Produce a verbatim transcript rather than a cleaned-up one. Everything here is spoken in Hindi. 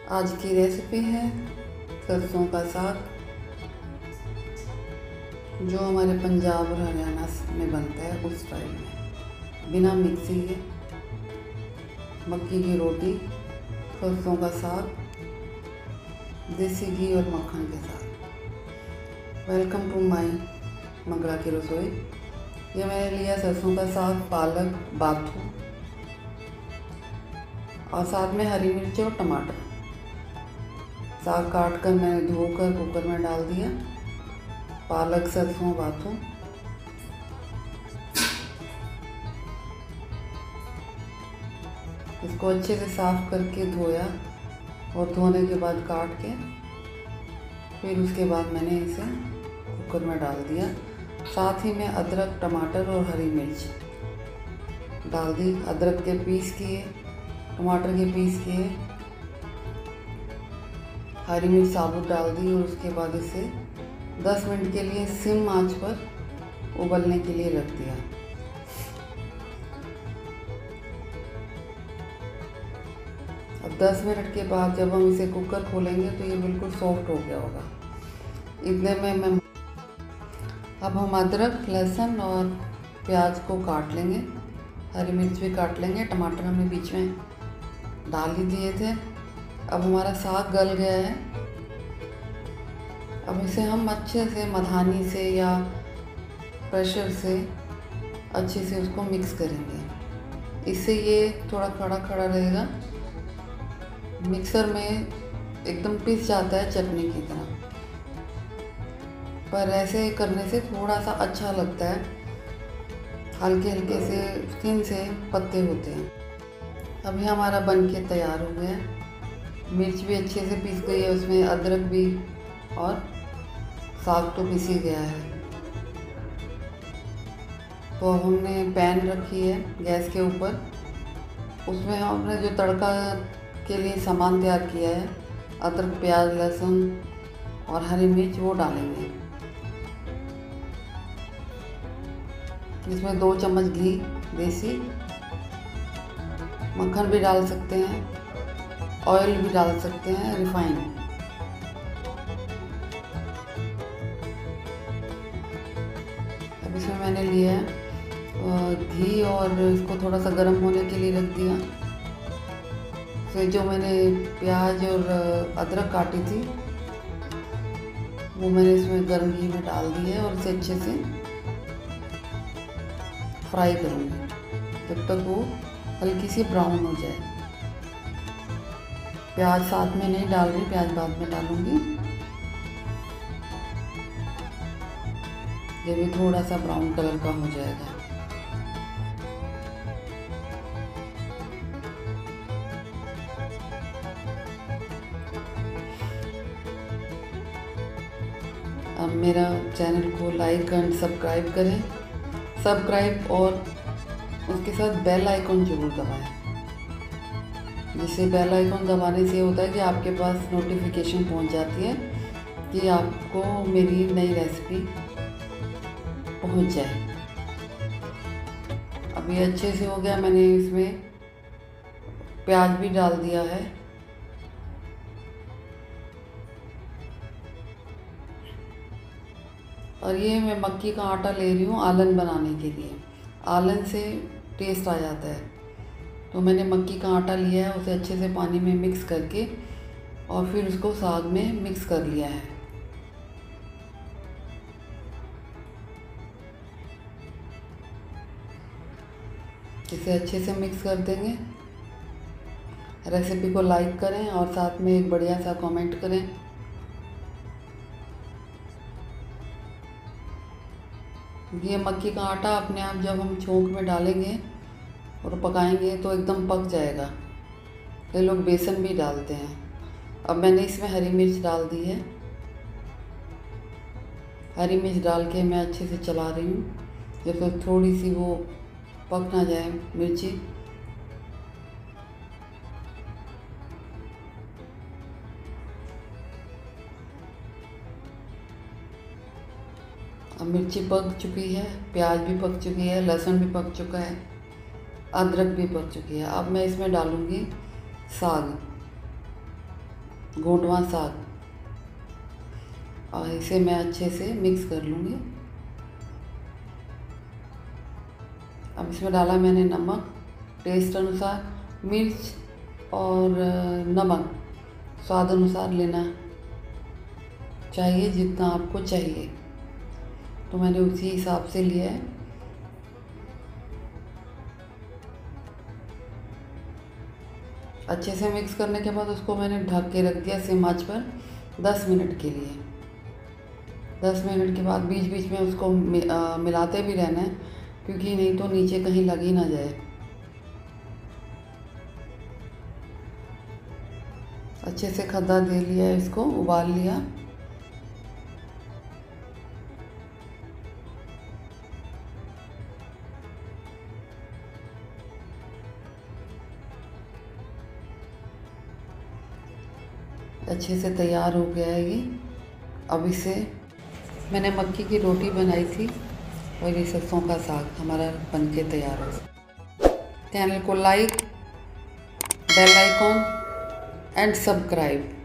आज की रेसिपी है सरसों का साग, जो हमारे पंजाब और हरियाणा में बनता है उस स्टाइल में, बिना मिक्सी के। मक्की की रोटी, सरसों का साग, देसी घी और मक्खन के साथ। वेलकम टू माय मंगला की रसोई। ये मैंने लिया सरसों का साग, पालक, बाथू और साथ में हरी मिर्च और टमाटर। साग काट कर मैंने धोकर कुकर में डाल दिया। पालक, सरसों, बाथू, इसको अच्छे से साफ करके धोया और धोने के बाद काट के फिर उसके बाद मैंने इसे कुकर में डाल दिया। साथ ही में अदरक, टमाटर और हरी मिर्च डाल दी। अदरक के पीस किए, टमाटर के पीस किए, हरी मिर्च साबुत डाल दी और उसके बाद इसे दस मिनट के लिए सिम आंच पर उबलने के लिए रख दिया। अब दस मिनट के बाद जब हम इसे कुकर खोलेंगे तो ये बिल्कुल सॉफ्ट हो गया होगा। इतने में मैं अब हम अदरक, लहसुन और प्याज को काट लेंगे। हरी मिर्च भी काट लेंगे। टमाटर हमने बीच में डाल ही दिए थे। अब हमारा साग गल गया है। अब इसे हम अच्छे से मधानी से या प्रेशर से अच्छे से उसको मिक्स करेंगे। इससे ये थोड़ा खड़ा खड़ा रहेगा। मिक्सर में एकदम पिस जाता है चटनी की तरह, पर ऐसे करने से थोड़ा सा अच्छा लगता है। हल्के हल्के से स्किन से पत्ते होते हैं। अभी हमारा बन के तैयार हो गया है। मिर्च भी अच्छे से पीस गई है, उसमें अदरक भी, और साग तो पीस ही गया है। तो अब हमने पैन रखी है गैस के ऊपर। उसमें हमने जो तड़का के लिए सामान तैयार किया है, अदरक, प्याज, लहसुन और हरी मिर्च, वो डालेंगे। इसमें दो चम्मच घी देसी, मक्खन भी डाल सकते हैं, ऑयल भी डाल सकते हैं, रिफाइंड। अब इसमें मैंने लिया है घी और इसको थोड़ा सा गर्म होने के लिए रख दिया। फिर जो मैंने प्याज और अदरक काटी थी वो मैंने इसमें गर्म घी में डाल दी है और इसे अच्छे से फ्राई करूँगी जब तक वो हल्की सी ब्राउन हो जाए। प्याज साथ में नहीं डाल रही, प्याज बाद में डालूंगी। ये भी थोड़ा सा ब्राउन कलर का हो जाएगा। अब मेरा चैनल को लाइक एंड सब्सक्राइब करें। सब्सक्राइब और उसके साथ बेल आइकन जरूर दबाएं। जिससे बेल आइकन दबाने से होता है कि आपके पास नोटिफिकेशन पहुंच जाती है कि आपको मेरी नई रेसिपी पहुंच जाए। अब ये अच्छे से हो गया। मैंने इसमें प्याज भी डाल दिया है। और ये मैं मक्की का आटा ले रही हूँ आलन बनाने के लिए। आलन से टेस्ट आ जाता है। तो मैंने मक्की का आटा लिया है, उसे अच्छे से पानी में मिक्स करके और फिर उसको साग में मिक्स कर लिया है। इसे अच्छे से मिक्स कर देंगे। रेसिपी को लाइक करें और साथ में एक बढ़िया सा कमेंट करें। ये मक्की का आटा अपने आप जब हम छोंक में डालेंगे और पकाएंगे तो एकदम पक जाएगा। कई लोग बेसन भी डालते हैं। अब मैंने इसमें हरी मिर्च डाल दी है। हरी मिर्च डाल के मैं अच्छे से चला रही हूँ जब तक थोड़ी सी वो पक ना जाए मिर्ची। अब मिर्ची पक चुकी है, प्याज भी पक चुकी है, लहसुन भी पक चुका है, अदरक भी पक चुकी है। अब मैं इसमें डालूँगी साग। घोटवा साग, और इसे मैं अच्छे से मिक्स कर लूँगी। अब इसमें डाला मैंने नमक, टेस्ट अनुसार, मिर्च और नमक स्वाद अनुसार लेना चाहिए, जितना आपको चाहिए, तो मैंने उसी हिसाब से लिया है। अच्छे से मिक्स करने के बाद उसको मैंने ढक के रख दिया सिम आंच पर दस मिनट के लिए। दस मिनट के बाद बीच बीच में उसको मिलाते भी रहना है, क्योंकि नहीं तो नीचे कहीं लग ही ना जाए। अच्छे से खद्दा दे लिया, इसको उबाल लिया। अच्छे से तैयार हो गया है ये। अब इसे मैंने मक्की की रोटी बनाई थी और ये सरसों का साग हमारा बनके तैयार है। चैनल को like, bell icon and subscribe.